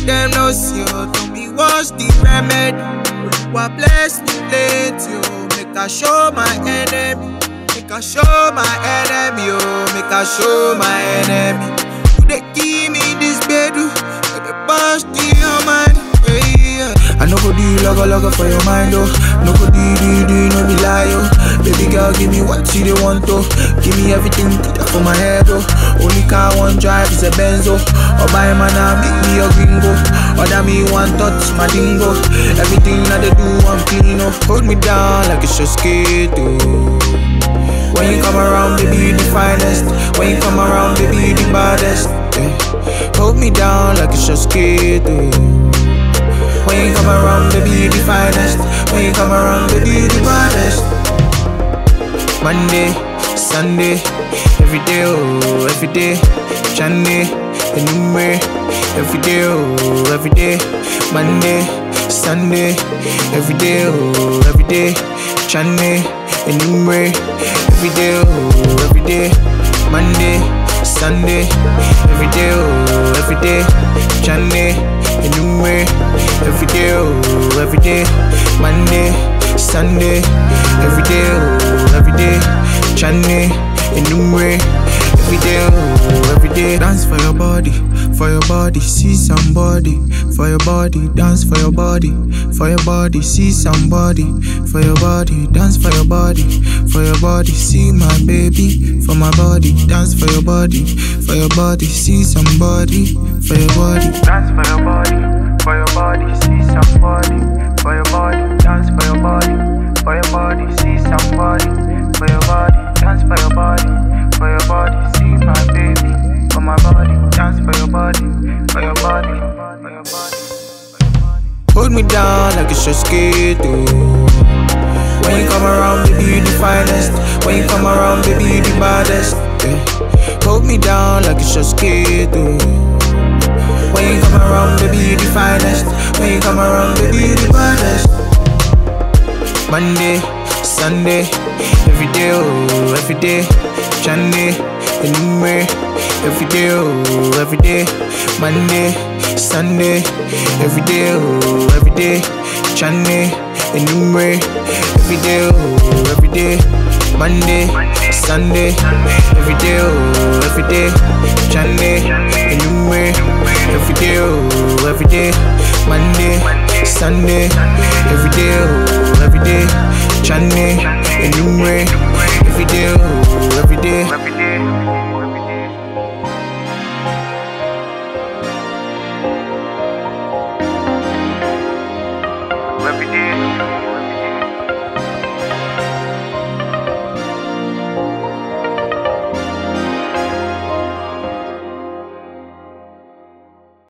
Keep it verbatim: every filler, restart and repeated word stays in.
make them know see you. Don't be wash the remedy. Oluwa bless me plenty, oh. Make I show my enemy. Make I show my enemy, oh. Make I show my enemy. You dey give me this bedu, you dey bust in your mind. Yeah. I no go do logo logo for your mind, oh. No go do do do, no be lie, oh. Baby girl, give me what you dey want, oh. Give me everything, put that for my head, oh. Only car one drive is a Benzo. Or buy man, make me a gringo. Other me one touch my dingo. Everything that they do, I'm clean, oh. Hold me down like it's your skate, oh. When you come around, baby, you the finest. When you come around, baby, you the baddest, yeah. Hold me down like it's your skate, oh. When you come around, baby, you the finest. When you come around, baby, you the baddest. Monday, Sunday, every day, oh, every day. Sunday, anywhere, every day, oh, every day. Monday, Sunday, every day, oh, every day. Sunday, anywhere, every day, oh, every day. Monday, Sunday, every day, oh, every day. Sunday, anywhere, every day, oh, every day. Monday, Sunday, every day, oh, every day. Sunday, anywhere, every day, oh, every day. Dance for your body, for your body, see somebody. For your body, dance for your body. For your body, see somebody. For your body, dance for your body. For your body, see my baby. For my body, dance for your body. For your body, see somebody. For your body, dance for your body. For your body, see somebody. For your body, dance for your body. For your body, see somebody. For your body, dance for your body. For your body, see my baby. For my body, dance for your body. For your body, for your body. hold me down like it's your skate, oh. When you come around, baby, you the finest. When you come around, baby, you the baddest, yeah. Hold me down like it's your skate, oh. When you come around, baby, you the finest. When you come around, baby, you the baddest. Monday, Sunday, every day, oh, every day. Sunday, anywhere, every day, oh, every day. Monday, Sunday, every day, oh, every day. Sunday, anywhere, every day, oh, every day. Monday, Sunday, every day, oh, every day. Sunday, anywhere, every day, oh, every day. Monday, Sunday, every day, oh, every day. Sunday, anywhere, every day, oh, every day.